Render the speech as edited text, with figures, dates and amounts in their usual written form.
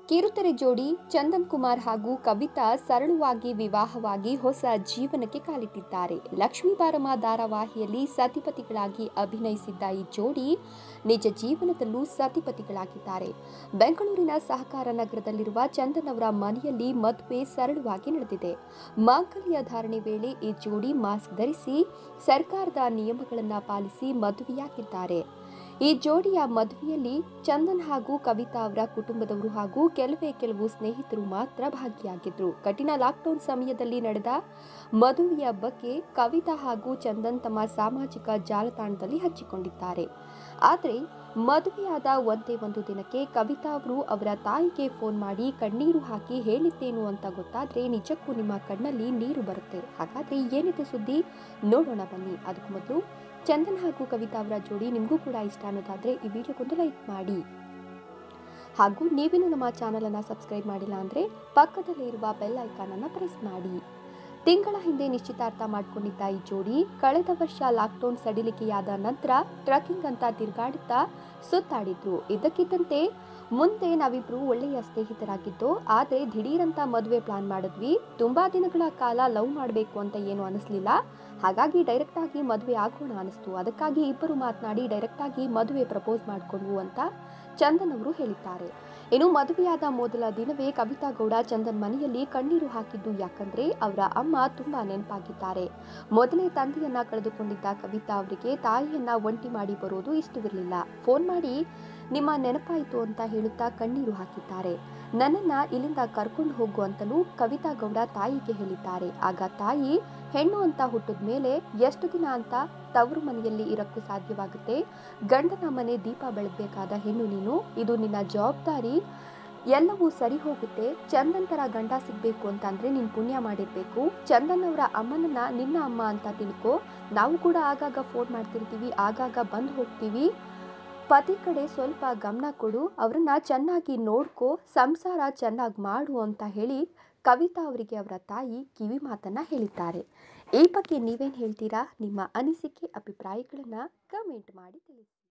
ಕಿರುತೆರೆ ಜೋಡಿ ಚಂದನ್ ಕುಮಾರ್ ಹಾಗೂ ಕವಿತಾ ಸರಳವಾಗಿ ವಿವಾಹವಾಗಿ ಹೊಸ ಜೀವನಕ್ಕೆ ಕಾಲಿಟ್ಟಿದ್ದಾರೆ. ಲಕ್ಷ್ಮೀ ಬಾರಮ್ಮ ಧಾರಾವಾಹಿಯಲ್ಲಿ ಸತಿಪತಿಗಳಾಗಿ ಅಭಿನಯಿಸಿದ್ದ ಈ ಜೋಡಿ ನಿಜ ಜೀವನದಲ್ಲೂ ಸತಿಪತಿಗಳಾಗಿದ್ದಾರೆ. ಬೆಂಗಳೂರಿನ ಸಹಕಾರ ನಗರದಲ್ಲಿರುವ ಚಂದನ್ ಅವರ ಮನೆಯಲ್ಲಿ ಮದುವೆ ಸರಳವಾಗಿ ನಡೆದಿದೆ. ಮಾಂಗಲ್ಯ ಧಾರಣೆ ವೇಳೆ ಈ ಜೋಡಿ ಮಾಸ್ಕ್ ಧರಿಸಿ ಸರ್ಕಾರದ ನಿಯಮಗಳನ್ನು ಪಾಲಿಸಿ ಮದುವೆಯಾಗಿದ್ದಾರೆ. ಈ ಜೋಡಿಯ ಮದುವೆಯಲ್ಲಿ ಚಂದನ್ ಹಾಗೂ ಕವಿತಾ ಅವರ ಕುಟುಂಬದವರು ಹಾಗೂ ಕೆಲವು ಸ್ನೇಹಿತರು ಮಾತ್ರ ಭಾಗಿಯಾಗಿದ್ರು. ಕಠಿಣ ಲಾಕ್ಡೌನ್ ಸಮಯದಲ್ಲಿ ನಡೆದ ಮದುವೆಯ ಬಗ್ಗೆ ಕವಿತಾ ಹಾಗೂ ಚಂದನ್ ತಮ್ಮ ಸಾಮಾಜಿಕ ಜಾಲತಾಣದಲ್ಲಿ ಹಂಚಿಕೊಂಡಿದ್ದಾರೆ. ಆದರೆ ಮದುವೆಯಾದ ಒಂದೇ ಒಂದು ದಿನಕ್ಕೆ ಕವಿತಾ ಅವರು ಅವರ ತಾಯಿಗೆ ಫೋನ್ ಮಾಡಿ ಕಣ್ಣೀರು ಹಾಕಿ ಹೇಳಿದ್ದೇನು ಅಂತ ಗೊತ್ತಾದ್ರೆ ನಿಜಕ್ಕೂ ನಿಮ್ಮ ಕಣ್ಣಲ್ಲಿ ನೀರು ಬರುತ್ತೆ. ಹಾಗಾದ್ರೆ ಏನಿದೆ ಸುದ್ದಿ ನೋಡೋಣ ಬನ್ನಿ. ಅದಕ್ಕೂ ಮೊದಲು ಚಂದನ್ ಹಾಗೂ ಕವಿತಾ ಅವರ ಜೋಡಿ ನಿಮಗೂ ಕೂಡ ಇಷ್ಟ ಅನ್ನೋದಾದ್ರೆ ಈ ವಿಡಿಯೋಗೊಂದು ಲೈಕ್ ಮಾಡಿ. ಹಾಗೂ ನೀವಿನ್ನೂ ನಮ್ಮ ಚಾನಲ್ ಅನ್ನು ಸಬ್ಸ್ಕ್ರೈಬ್ ಮಾಡಿಲ್ಲ ಅಂದ್ರೆ ಪಕ್ಕದಲ್ಲೇ ಇರುವ ಬೆಲ್ ಐಕಾನ್ ಅನ್ನು ಪ್ರೆಸ್ ಮಾಡಿ. ತಿಂಗಳ ಹಿಂದೆ ನಿಶ್ಚಿತಾರ್ಥ ಮಾಡಿಕೊಂಡಿದ್ದ ಈ ಜೋಡಿ ಕಳೆದ ವರ್ಷ ಲಾಕ್ಡೌನ್ ಸಡಿಲಿಕೆಯಾದ ನಂತರ ಟ್ರಕ್ಕಿಂಗ್ ಅಂತ ತಿರುಗಾಡುತ್ತಾ ಸುತ್ತಾಡಿದ್ರು. ಇದಕ್ಕಿದ್ದಂತೆ ಮುಂದೆ ನಾವಿಬ್ರು ಒಳ್ಳೆಯ ಸ್ನೇಹಿತರಾಗಿದ್ದು, ಆದರೆ ದಿಢೀರಂತ ಮದುವೆ ಪ್ಲಾನ್ ಮಾಡಿದ್ವಿ. ತುಂಬಾ ದಿನಗಳ ಕಾಲ ಲವ್ ಮಾಡಬೇಕು ಅಂತ ಏನು ಅನಿಸ್ಲಿಲ್ಲ. ಹಾಗಾಗಿ ಡೈರೆಕ್ಟ್ ಆಗಿ ಮದುವೆ ಆಗೋಣ ಅನಿಸ್ತು. ಅದಕ್ಕಾಗಿ ಇಬ್ಬರು ಮಾತನಾಡಿ ಡೈರೆಕ್ಟ್ ಆಗಿ ಮದುವೆ ಪ್ರಪೋಸ್ ಮಾಡಿಕೊಂಡ್ವು ಅಂತ ಚಂದನ್ ಅವರು ಹೇಳಿದ್ದಾರೆ. ಇನ್ನು ಮದುವೆಯಾದ ಮೊದಲ ದಿನವೇ ಕವಿತಾ ಗೌಡ ಚಂದನ್ ಮನೆಯಲ್ಲಿ ಕಣ್ಣೀರು ಹಾಕಿದ್ದು ಯಾಕಂದ್ರೆ ಅವರ ಅಮ್ಮ ತುಂಬಾ ನೆನಪಾಗಿದ್ದಾರೆ. ಮೊದಲೇ ತಂದೆಯನ್ನ ಕಳೆದುಕೊಂಡಿದ್ದ ಕವಿತಾ ಅವರಿಗೆ ತಾಯಿಯನ್ನ ಒಂಟಿ ಮಾಡಿ ಬರೋದು ಇಷ್ಟವಿರಲಿಲ್ಲ. ಫೋನ್ ಮಾಡಿ ನಿಮ್ಮ ನೆನಪಾಯಿತು ಅಂತ ಹೇಳುತ್ತಾ ಕಣ್ಣೀರು ಹಾಕಿದ್ದಾರೆ. ನನ್ನನ್ನ ಇಲ್ಲಿಂದ ಕರ್ಕೊಂಡು ಹೋಗು ಅಂತಲೂ ಕವಿತಾ ಗೌಡ ತಾಯಿಗೆ ಹೇಳಿದ್ದಾರೆ. ಆಗ ತಾಯಿ ಹೆಣ್ಣು ಅಂತ ಹುಟ್ಟಿದ ಮೇಲೆ ಎಷ್ಟು ದಿನ ಅಂತ ತವರು ಮನೆಯಲ್ಲಿ ಇರಕ್ಕೂ ಸಾಧ್ಯವಾಗುತ್ತೆ. ಗಂಡನ ಮನೆ ದೀಪ ಬೆಳಗಬೇಕಾದ ಹೆಣ್ಣು ನೀನು, ಇದು ನಿನ್ನ ಜವಾಬ್ದಾರಿ. ಎಲ್ಲವೂ ಸರಿ ಹೋಗುತ್ತೆ. ಚಂದನ್ ತರ ಗಂಡ ಸಿಗ್ಬೇಕು ಅಂತ ಅಂದ್ರೆ ನೀನ್ ಪುಣ್ಯ ಮಾಡಿರ್ಬೇಕು. ಚಂದನ್ ಅವರ ಅಮ್ಮನನ್ನ ನಿನ್ನ ಅಮ್ಮ ಅಂತ ತಿಳ್ಕೊ. ನಾವು ಕೂಡ ಆಗಾಗ ಫೋನ್ ಮಾಡ್ತಿರ್ತೀವಿ, ಆಗಾಗ ಬಂದು ಹೋಗ್ತೀವಿ. ಪತಿ ಕಡೆ ಸ್ವಲ್ಪ ಗಮನ ಕೊಡು, ಅವರನ್ನ ಚೆನ್ನಾಗಿ ನೋಡ್ಕೋ, ಸಂಸಾರ ಚೆನ್ನಾಗಿ ಮಾಡು ಅಂತ ಹೇಳಿ ಕವಿತಾ ಅವರಿಗೆ ಅವರ ತಾಯಿ ಕಿವಿ ಮಾತನ್ನ ಹೇಳಿದ್ದಾರೆ. ಈ ಬಗ್ಗೆ ನೀವೇನು ಹೇಳ್ತೀರಾ? ನಿಮ್ಮ ಅನಿಸಿಕೆ ಅಭಿಪ್ರಾಯಗಳನ್ನ ಕಮೆಂಟ್ ಮಾಡಿ ತಿಳಿಸಿ.